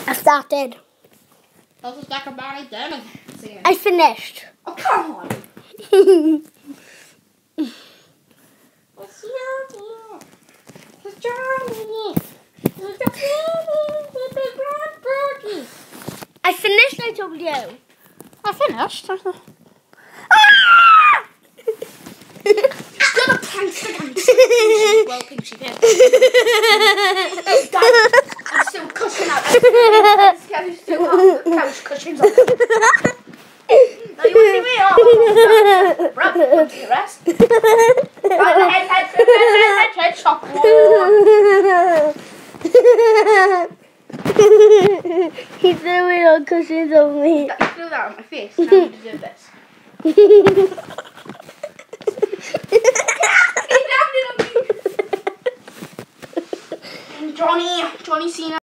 I started. That was like a Barney Dennis singing. I finished. Oh, come on. It's Johnny. It's Johnny. It's a baby. It's a grand birdie. I finished, I told you. I finished. She's gonna punch again. Well, think she did. I'm still cushioning out. I'm still on the couch cushions on. Now you want to see me? Oh, rub to the rest. Right, head, shop. He's doing on cushions on me. You threw that on my face. Now you do this. Johnny Cena.